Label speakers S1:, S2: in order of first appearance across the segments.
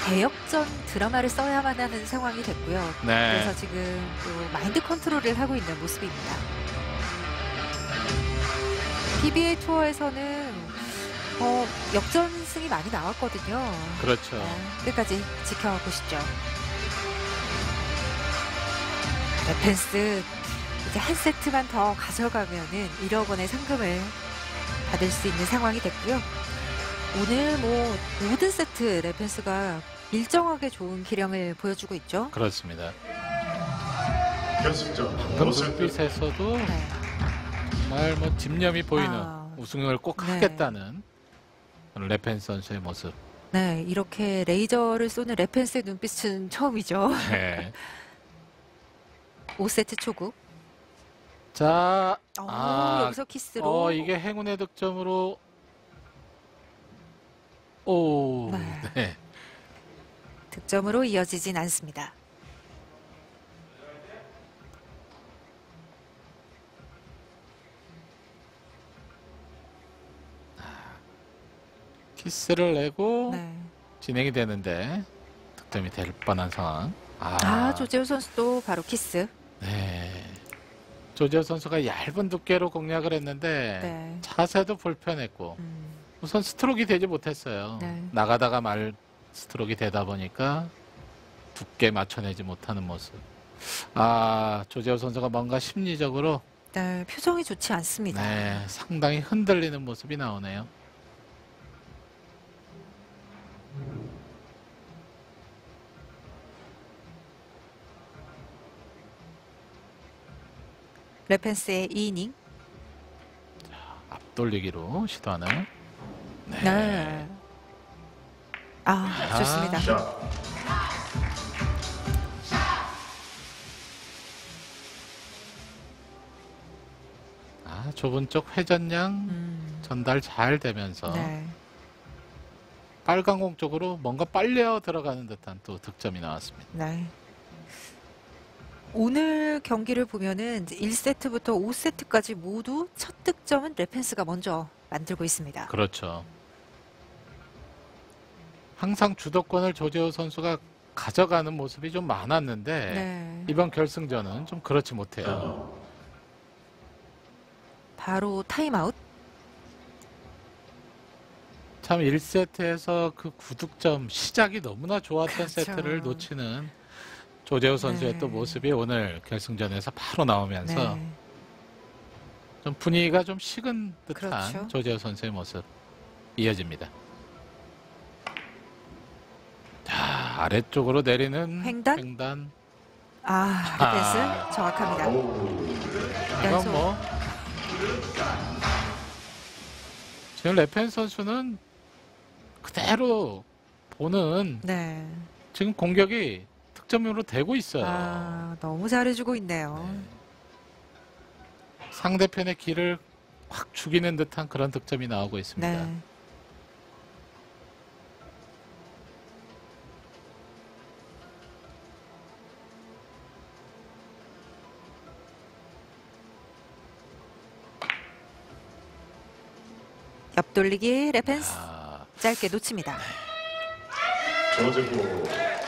S1: 대역전 드라마를 써야만 하는 상황이 됐고요.
S2: 네.
S1: 그래서 지금 또 마인드 컨트롤을 하고 있는 모습입니다. PBA 투어에서는 역전승이 많이 나왔거든요.
S2: 그렇죠.
S1: 끝까지 지켜보시죠. 레펜스 이제 한 세트만 더 가져가면은 1억 원의 상금을 받을 수 있는 상황이 됐고요. 오늘 뭐 모든 세트 레펜스가 일정하게 좋은 기량을 보여주고 있죠.
S2: 그렇습니다.
S3: 결승전
S2: 방금 불빛에서도
S1: 네.
S2: 정말 뭐 집념이 보이는 우승을 꼭
S1: 네.
S2: 하겠다는 레펜스 선수의 모습.
S1: 네, 이렇게 레이저를 쏘는 레펜스의 눈빛은 처음이죠.
S2: 네.
S1: 5세트 초구.
S2: 자,
S1: 여기서 키스로.
S2: 이게 행운의 득점으로. 오,
S1: 네.
S2: 네.
S1: 득점으로 이어지진 않습니다.
S2: 키스를 내고
S1: 네.
S2: 진행이 되는데 득점이 될 뻔한 상황.
S1: 조재호 선수도 바로 키스.
S2: 네. 조재호 선수가 얇은 두께로 공략을 했는데
S1: 네.
S2: 자세도 불편했고 우선 스트로크가 되지 못했어요.
S1: 네.
S2: 나가다가 말 스트로크가 되다 보니까 두께 맞춰내지 못하는 모습. 조재호 선수가 뭔가 심리적으로
S1: 네, 표정이 좋지 않습니다.
S2: 네, 상당히 흔들리는 모습이 나오네요.
S1: 레펜스의 2이닝.
S2: 앞돌리기로 시도하는.
S1: 네. 좋습니다.
S2: 좁은 쪽 회전량 전달 잘 되면서
S1: 네.
S2: 빨간 공 쪽으로 뭔가 빨려 들어가는 듯한 또 득점이 나왔습니다.
S1: 네. 오늘 경기를 보면은 1세트부터 5세트까지 모두 첫 득점은 레펜스가 먼저 만들고 있습니다.
S2: 그렇죠. 항상 주도권을 조재호 선수가 가져가는 모습이 좀 많았는데
S1: 네.
S2: 이번 결승전은 좀 그렇지 못해요.
S1: 바로 타임아웃.
S2: 참 1세트에서 그 9득점 시작이 너무나 좋았던
S1: 그렇죠.
S2: 세트를 놓치는 조재호 선수의
S1: 네.
S2: 또 모습이 오늘 결승전에서 바로 나오면서
S1: 네.
S2: 좀 분위기가 좀 식은 듯한
S1: 그렇죠.
S2: 조재호 선수의 모습 이어집니다. 자, 아래쪽으로 내리는
S1: 횡단? 레펜스 정확합니다.
S2: 이건
S1: 연속.
S2: 뭐 지금 레펜스 선수는 그대로 보는
S1: 네.
S2: 지금 공격이 득점으로 되고 있어요.
S1: 너무 잘해주고 있네요.
S2: 상대편의 길을 확 죽이는 듯한 그런 득점이 나오고 있습니다.
S1: 네. 옆돌리기 레펜스 짧게 놓칩니다.
S3: 조재호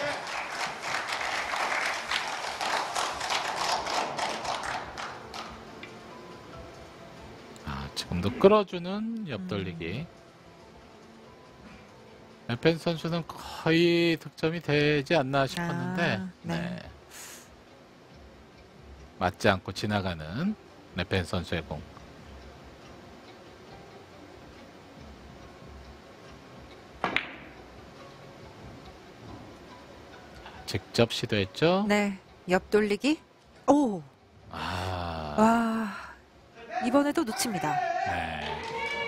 S2: 지금도 끌어주는 옆돌리기. 레펜스 선수는 거의 득점이 되지 않나 싶었는데
S1: 네.
S2: 맞지 않고 지나가는 레펜스 선수의 공. 직접 시도했죠.
S1: 네. 옆돌리기. 오. 이번에도 놓칩니다.
S2: 네.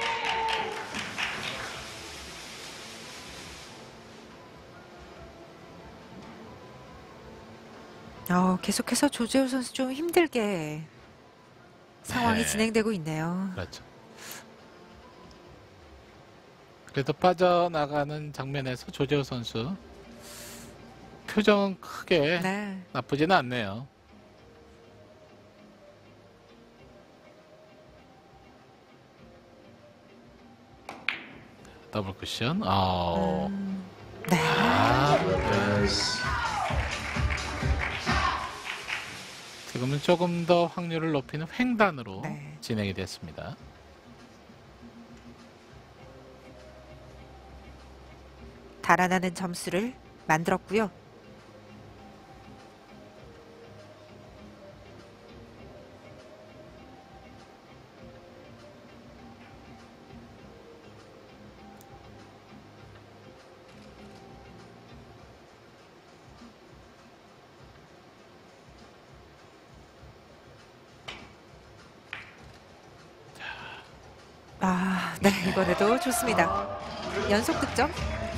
S1: 계속해서 조재호 선수 좀 힘들게 상황이 진행되고 있네요.
S2: 그렇죠. 그래도 빠져나가는 장면에서 조재호 선수 표정은 크게 나쁘지는 않네요. 더블 쿠션.
S1: 네.
S2: 오늘은 조금 더 확률을 높이는 횡단으로
S1: 네.
S2: 진행이 됐습니다.
S1: 달아나는 점수를 만들었고요. 아, 네, 이번에도 좋습니다. 연속 득점.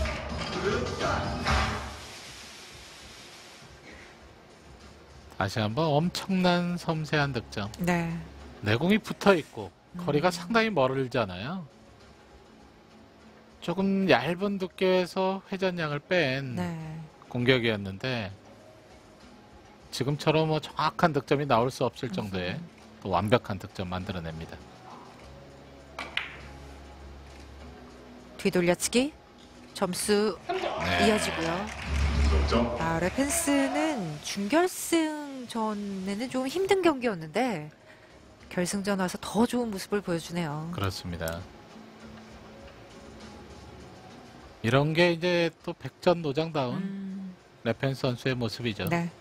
S2: 다시 한번 엄청난 섬세한 득점.
S1: 네.
S2: 내공이 붙어 있고 거리가 상당히 멀잖아요. 조금 얇은 두께에서 회전량을 뺀
S1: 네.
S2: 공격이었는데 지금처럼 뭐 정확한 득점이 나올 수 없을 정도의 또 완벽한 득점 만들어냅니다.
S1: 뒤돌려치기. 점수
S2: 네.
S1: 이어지고요. 아, 레펜스는 준결승전에는 좀 힘든 경기였는데 결승전 와서 더 좋은 모습을 보여주네요.
S2: 그렇습니다. 이런 게 이제 또 백전노장다운 레펜스 선수의 모습이죠.
S1: 네.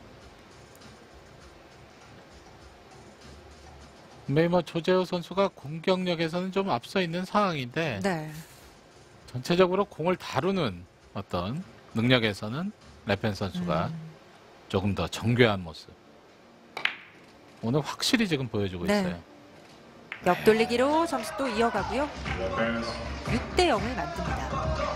S2: 분명히 뭐 조재호 선수가 공격력에서는 좀 앞서 있는 상황인데
S1: 네.
S2: 전체적으로 공을 다루는 어떤 능력에서는 레펜스 선수가 조금 더 정교한 모습. 오늘 확실히 지금 보여주고
S1: 네.
S2: 있어요.
S1: 옆돌리기로 점수 또 이어가고요. 6대 0을 만듭니다.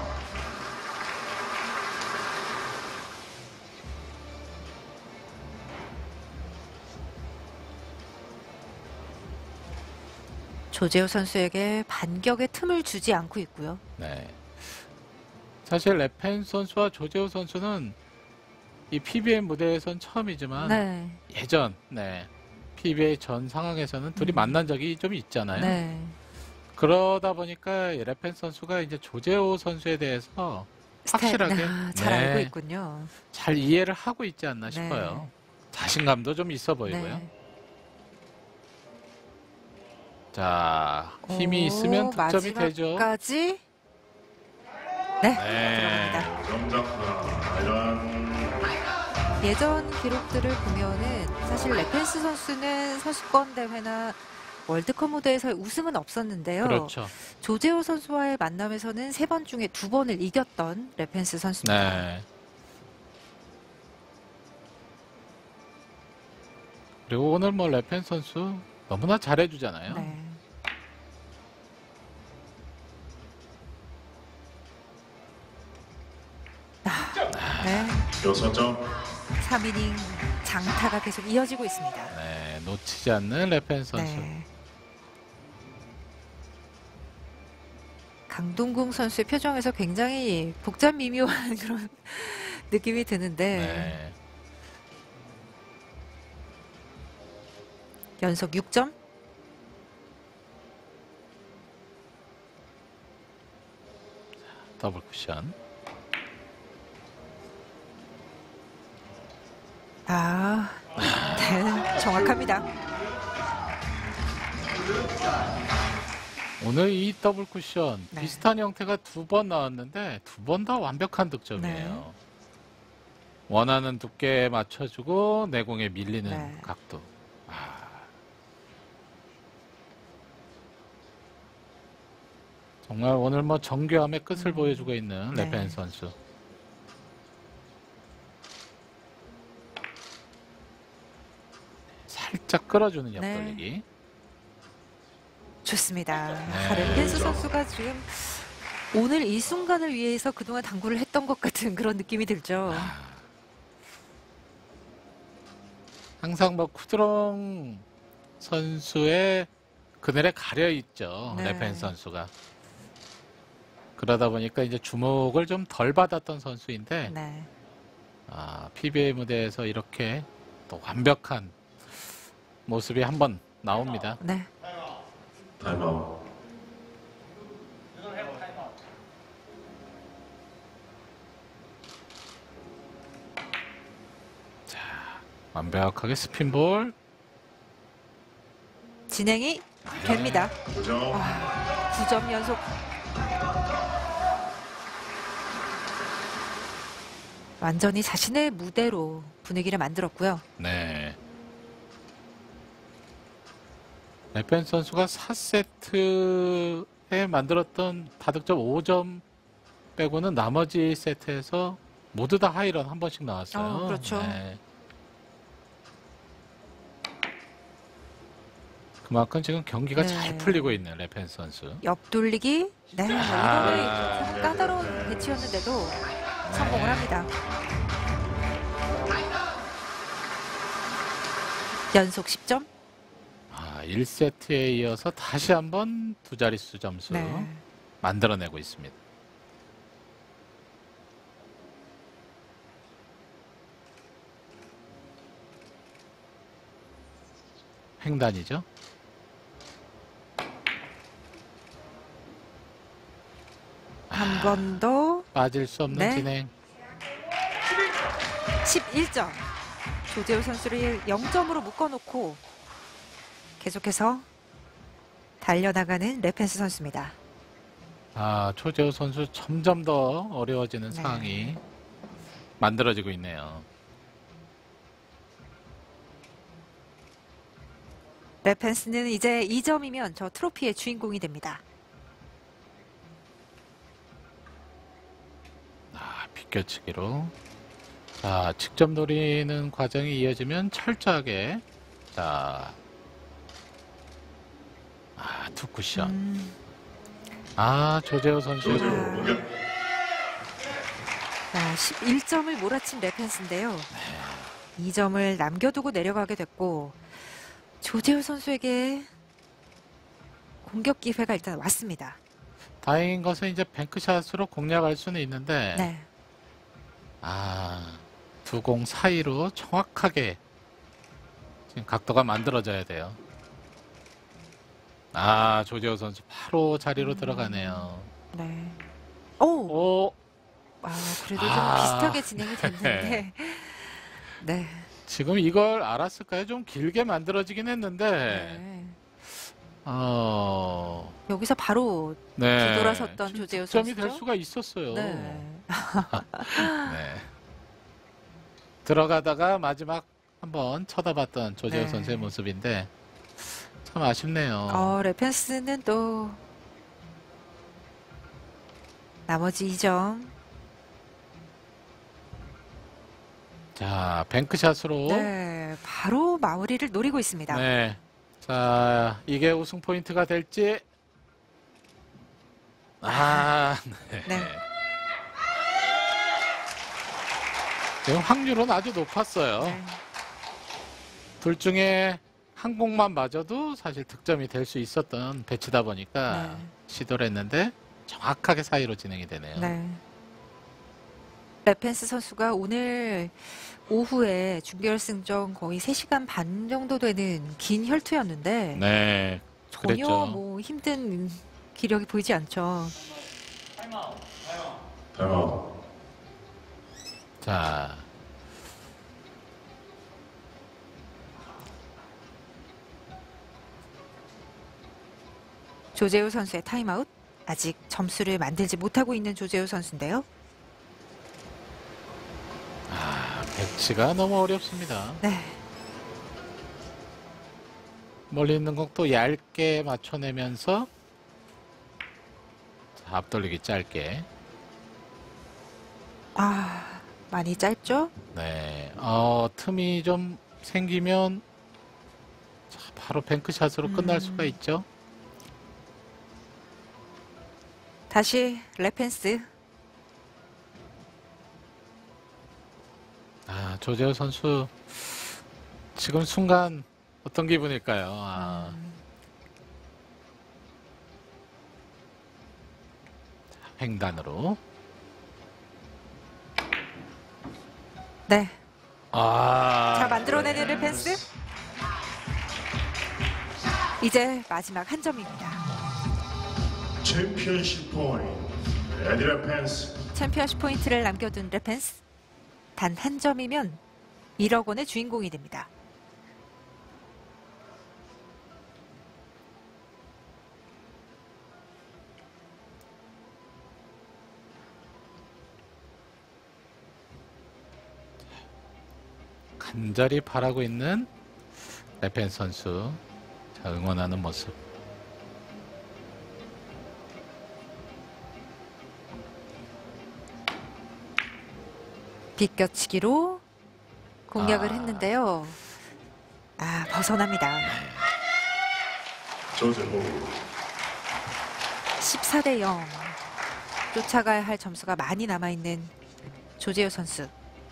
S1: 조재호 선수에게 반격의 틈을 주지 않고 있고요.
S2: 네. 사실 레펜스 선수와 조재호 선수는 이 PBA 무대에선 처음이지만
S1: 네.
S2: 예전 PBA 전 상황에서는 둘이 만난 적이 좀 있잖아요.
S1: 네.
S2: 그러다 보니까 이 레펜스 선수가 이제 조재호 선수에 대해서 확실하게
S1: 잘 알고 있군요.
S2: 잘 이해를 하고 있지 않나
S1: 네.
S2: 싶어요. 자신감도 좀 있어 보이고요.
S1: 네.
S2: 자, 힘이 있으면 득점이 되죠.
S1: 마지막까지 들어갑니다. 예전 기록들을 보면은 사실 레펜스 선수는 선수권 대회나 월드컵 무대에서 우승은 없었는데요.
S2: 그렇죠.
S1: 조재호 선수와의 만남에서는 3번 중에 2번을 이겼던 레펜스 선수입니다.
S2: 네. 그리고 오늘 뭐 레펜스 선수 너무나 잘해주잖아요.
S1: 네. 네.
S3: 6점.
S1: 3이닝 장타가 계속 이어지고 있습니다.
S2: 네, 놓치지 않는 레펜스 선수.
S1: 네. 강동궁 선수의 표정에서 굉장히 복잡 미묘한 그런 느낌이 드는데
S2: 네.
S1: 연속 6점.
S2: 더블 쿠션.
S1: 아, 네, 정확합니다.
S2: 오늘 이 더블 쿠션
S1: 네.
S2: 비슷한 형태가 2번 나왔는데 2번 다 완벽한 득점이에요.
S1: 네.
S2: 원하는 두께에 맞춰주고 내공에 밀리는
S1: 네.
S2: 각도. 정말 오늘 뭐 정교함의 끝을 보여주고 있는
S1: 네.
S2: 레펜스 선수. 살짝 끌어주는 옆돌리기.
S1: 좋습니다.
S2: 네.
S1: 레펜스 선수가 지금 오늘 이 순간을 위해서 그동안 당구를 했던 것 같은 그런 느낌이 들죠.
S2: 항상 뭐 쿠드롱 선수의 그늘에 가려 있죠.
S1: 네.
S2: 레펜스 선수가. 그러다 보니까 이제 주목을 좀 덜 받았던 선수인데
S1: 네.
S2: PBA 무대에서 이렇게 또 완벽한 모습이 한번 나옵니다.
S1: 네.
S3: 타임아웃.
S2: 완벽하게 스핀볼.
S1: 진행이 됩니다.
S3: 9점.
S1: 9점 연속. 완전히 자신의 무대로 분위기를 만들었고요.
S2: 네. 레펜 선수가 4세트에 만들었던 다득점 5점 빼고는 나머지 세트에서 모두 다 하이런 한 번씩 나왔어요.
S1: 그렇죠.
S2: 네. 그만큼 지금 경기가
S1: 네.
S2: 잘 풀리고 있는 레펜 선수.
S1: 옆돌리기. 네. 이거는 조금 까다로운
S3: 네.
S1: 배치였는데도 성공을 합니다. 연속 10점.
S2: 1세트에 이어서 다시 한번 두 자릿수 점수
S1: 네.
S2: 만들어내고 있습니다. 횡단이죠.
S1: 한 번 더.
S2: 빠질 수 없는
S1: 네.
S2: 진행.
S1: 11점. 조재호 선수를 0점으로 묶어놓고 계속해서 달려나가는 레펜스 선수입니다.
S2: 조재호 선수 점점 더 어려워지는
S1: 네.
S2: 상황이 만들어지고 있네요.
S1: 레펜스는 이제 2점이면 저 트로피의 주인공이 됩니다.
S2: 비껴치기로. 자, 직접 노리는 과정이 이어지면 철저하게. 자, 투 쿠션. 조재호 선수.
S3: 조재호 공격.
S1: 자, 11점을 몰아친 레펜스인데요. 2점을 남겨두고 내려가게 됐고 조재호 선수에게 공격 기회가 일단 왔습니다.
S2: 다행인 것은 이제 뱅크샷으로 공략할 수는 있는데,
S1: 네.
S2: 두 공 사이로 정확하게 지금 각도가 만들어져야 돼요. 조재호 선수 바로 자리로 들어가네요.
S1: 네. 오!
S2: 오,
S1: 그래도 좀 비슷하게 진행이 됐는데. 네.
S2: 지금 이걸 알았을까요? 좀 길게 만들어지긴 했는데,
S1: 네. 여기서 바로
S2: 네.
S1: 뒤돌아섰던
S2: 지금
S1: 조재호
S2: 득점이
S1: 선수죠?
S2: 될 수가 있었어요.
S1: 네.
S2: 네. 들어가다가 마지막 한번 쳐다봤던 조재호
S1: 네.
S2: 선수의 모습인데 참 아쉽네요.
S1: 레펜스는 또 나머지 2점.
S2: 자, 뱅크샷으로.
S1: 네, 바로 마무리를 노리고 있습니다.
S2: 네. 자, 이게 우승 포인트가 될지. 네.
S1: 네.
S2: 지금 확률은 아주 높았어요.
S1: 네.
S2: 둘 중에 한 공만 맞아도 사실 득점이 될 수 있었던 배치다 보니까
S1: 네.
S2: 시도를 했는데 정확하게 사이로 진행이 되네요.
S1: 네. 레펜스 선수가 오늘 오후에 준결승전 거의 3시간 반 정도 되는 긴 혈투였는데
S2: 네,
S1: 전혀
S2: 그랬죠.
S1: 뭐 힘든 기력이 보이지 않죠.
S3: 타임아웃.
S2: 자,
S1: 조재호 선수의 타임아웃. 아직 점수를 만들지 못하고 있는 조재호 선수인데요.
S2: 배치가 너무 어렵습니다.
S1: 네.
S2: 멀리 있는 곡도 얇게 맞춰내면서 자, 앞돌리기 짧게.
S1: 많이 짧죠?
S2: 네, 틈이 좀 생기면 자, 바로 뱅크샷으로 끝날 수가 있죠.
S1: 다시 레펜스.
S2: 조재호 선수 지금 순간 어떤 기분일까요? 횡단으로.
S1: 네. 자,
S2: 자,
S1: 만들어내는 레펜스. 이제 마지막 한 점입니다.
S3: 챔피언십 포인트. 레디 레펜스.
S1: 챔피언십 포인트를 남겨둔 레펜스. 단 한 점이면 1억 원의 주인공이 됩니다.
S2: 간절히 바라고 있는 레펜 선수. 자, 응원하는 모습.
S1: 비껴치기로 공략을
S2: 아.
S1: 했는데요. 벗어납니다.
S3: 조제 호.
S1: 14대 0. 쫓아가야 할 점수가 많이 남아있는 조재호 선수.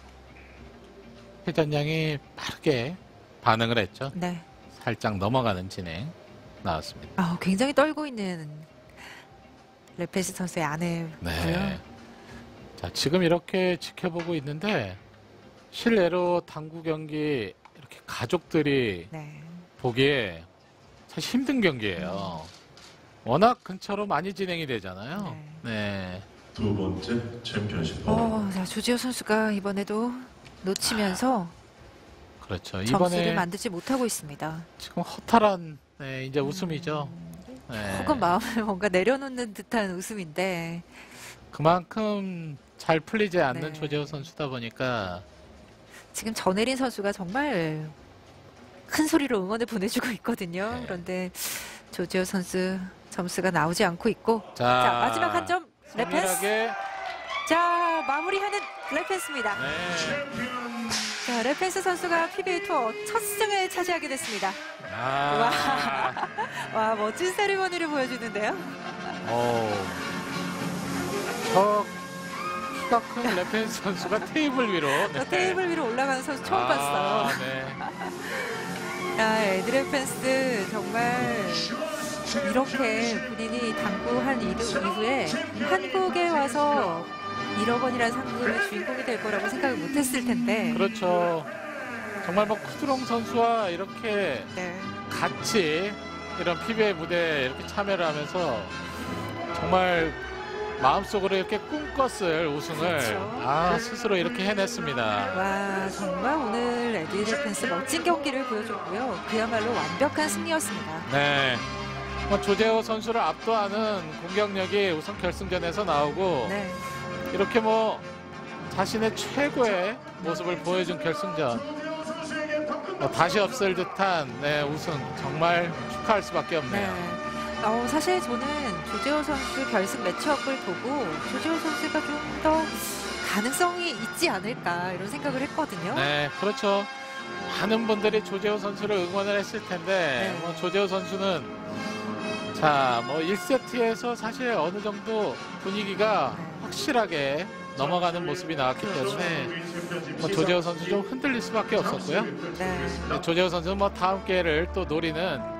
S2: 회전량이 빠르게 반응을 했죠.
S1: 네.
S2: 살짝 넘어가는 진행 나왔습니다.
S1: 굉장히 떨고 있는 레페스 선수의 아내고요.
S2: 네. 자, 지금 이렇게 지켜보고 있는데 실내로 당구 경기 이렇게 가족들이
S1: 네.
S2: 보기에 사실 힘든 경기예요. 워낙 근처로 많이 진행이 되잖아요. 네.
S3: 두 번째 챔피언십 번.
S1: 자, 조지호 선수가 이번에도 놓치면서
S2: 그렇죠.
S1: 점수를
S2: 이번에
S1: 만들지 못하고 있습니다.
S2: 지금 허탈한 이제 웃음이죠. 네.
S1: 조금 마음을 뭔가 내려놓는 듯한 웃음인데
S2: 그만큼 잘 풀리지 않는
S1: 네.
S2: 조재호 선수다 보니까
S1: 지금 전혜린 선수가 정말 큰 소리로 응원을 보내주고 있거든요.
S2: 네.
S1: 그런데 조지호 선수 점수가 나오지 않고 있고
S2: 자,
S1: 마지막 한 점 레펜스.
S2: 성실하게
S1: 자, 마무리하는 레펜스입니다.
S2: 네.
S1: 자, 레펜스 선수가 PBA 투어 첫 승을 차지하게 됐습니다. 와, 멋진 세리머니를 보여주는데요.
S2: 저 키가 큰 레펜 선수가 테이블 위로
S1: 저 테이블 위로 올라가는 선수 처음 봤어요.
S2: 네.
S1: 에드레펜스 정말 이렇게 본인이 당구한 이후에 한국에 와서 1억 원이라는 상금의 주인공이 될 거라고 생각을 못했을 텐데.
S2: 그렇죠. 정말 뭐 쿠드롱 선수와 이렇게
S1: 네.
S2: 같이 이런 PBA 무대에 이렇게 참여를 하면서 정말 마음속으로 이렇게 꿈꿨을 우승을
S1: 그렇죠.
S2: 스스로 이렇게 해냈습니다.
S1: 와, 정말 오늘 에드레펜스 멋진 경기를 보여줬고요. 그야말로 완벽한 승리였습니다.
S2: 네. 조재호 선수를 압도하는 공격력이 우선 결승전에서 나오고
S1: 네.
S2: 이렇게 자신의 최고의 모습을 보여준 결승전 다시 없을 듯한 우승 정말 축하할 수밖에 없네요.
S1: 네. 사실 저는 조재호 선수 결승 매치업을 보고 조재호 선수가 좀 더 가능성이 있지 않을까 이런 생각을 했거든요.
S2: 네, 그렇죠. 많은 분들이 조재호 선수를 응원을 했을 텐데
S1: 네.
S2: 조재호 선수는 1세트에서 사실 어느 정도 분위기가 확실하게 넘어가는 모습이 나왔기 때문에 조재호 선수 좀 흔들릴 수밖에 없었고요.
S1: 네.
S2: 조재호 선수는 다음 기회를 또 노리는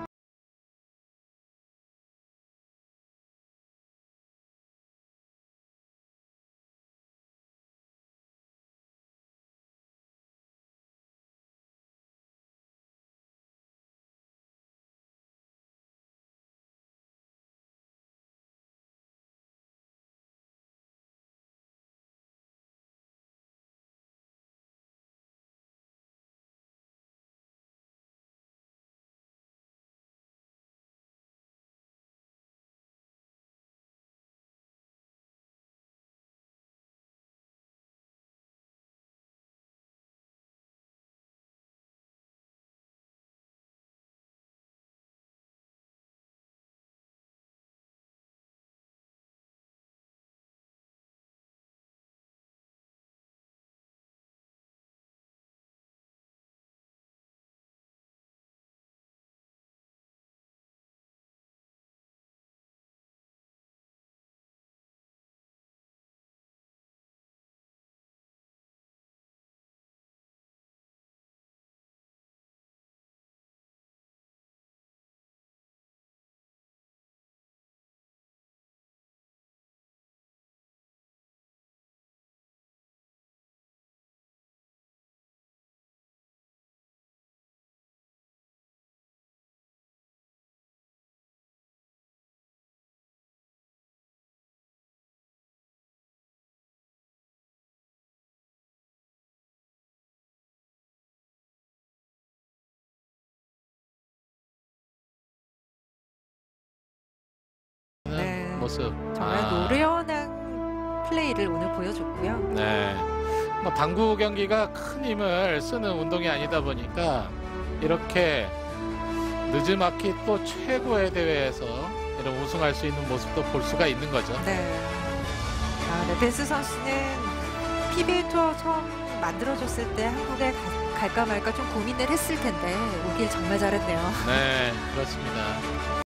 S2: 모습.
S1: 정말 노련한 플레이를 오늘 보여줬고요.
S2: 네. 뭐 당구 경기가 큰 힘을 쓰는 운동이 아니다 보니까 이렇게 느즈마키 또 최고의 대회에서 이런 우승할 수 있는 모습도 볼 수가 있는 거죠.
S1: 네. 펜스 선수는 PBA 투어 처음 만들어졌을 때 한국에 갈까 말까 좀 고민을 했을 텐데 오길 정말 잘했네요.
S2: 네, 그렇습니다.